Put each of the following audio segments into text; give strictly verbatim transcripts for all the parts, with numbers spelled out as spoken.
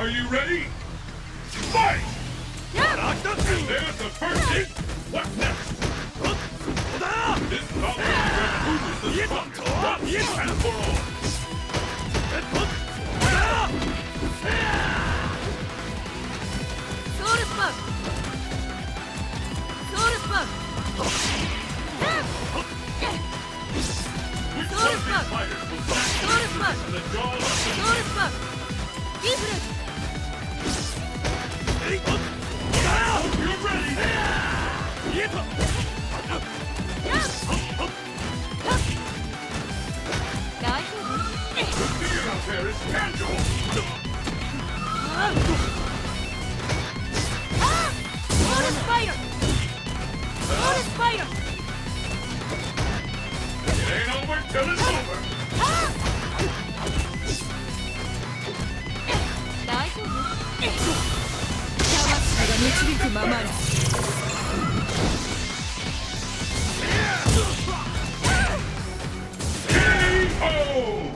Are you ready? Fight! There's the first hit! What next? This knowledge removes the spot. Once and for all. Soul Spark! Soul Spark! Soul Spark! Soul Spark! Soul Spark! Deflect! You're ready! The fear out there is tangible! Soul Spider! Soul Spider! It ain't over till it's over! 大丈夫？魂が導くままに。 Oh!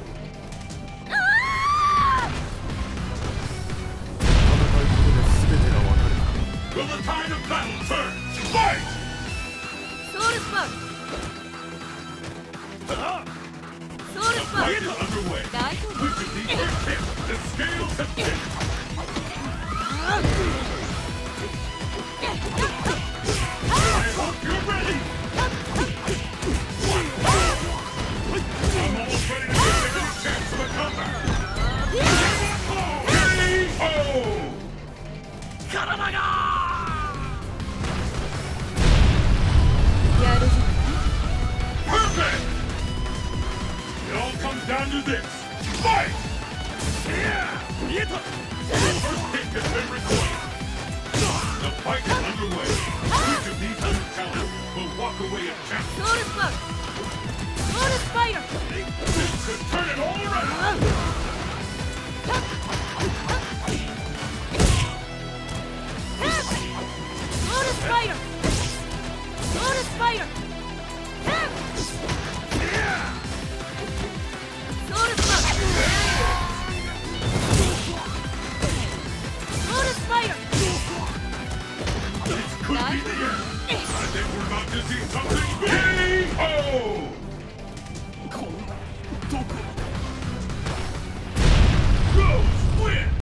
Will the tide of battle turn? Fight! Soul Spark! Soul The Spark! fight is underway. 大丈夫？ With the first hit, the scales have tipped. I hope you're ready. I'm almost ready to give you a chance of a comeback. K O! Karamaga! やるじゃない。 Perfect! It all comes down to this. Fight! The first hit has been recorded. The fight is underway. Each of these two challengers will walk away a champion. Soul Spark! Soul Spider! This could turn it all around. Soul Spider! Soul Spider! Soul Spark! Soul Spider! This could be the end. I think we're about to see something. K O!